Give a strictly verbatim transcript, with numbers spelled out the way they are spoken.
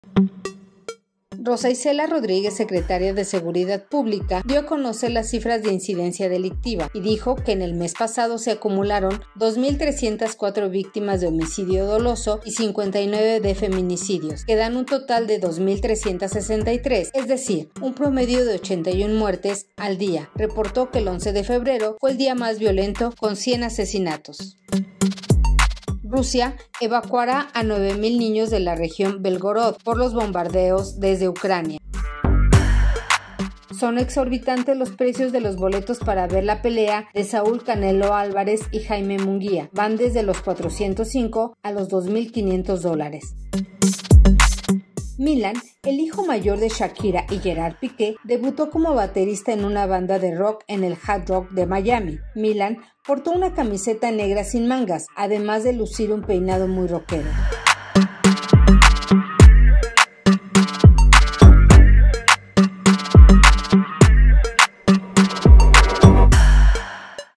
Rosa Isela Rodríguez, secretaria de Seguridad Pública, dio a conocer las cifras de incidencia delictiva y dijo que en el mes pasado se acumularon dos mil trescientas cuatro víctimas de homicidio doloso y cincuenta y nueve de feminicidios, que dan un total de dos mil trescientas sesenta y tres, es decir, un promedio de ochenta y una muertes al día. Reportó que el once de febrero fue el día más violento, con cien asesinatos. Rusia evacuará a nueve mil niños de la región Belgorod por los bombardeos desde Ucrania. Son exorbitantes los precios de los boletos para ver la pelea de Saúl Canelo Álvarez y Jaime Munguía. Van desde los cuatrocientos cinco a los dos mil quinientos dólares. Milan, el hijo mayor de Shakira y Gerard Piqué, debutó como baterista en una banda de rock en el Hard Rock de Miami. Milan portó una camiseta negra sin mangas, además de lucir un peinado muy rockero.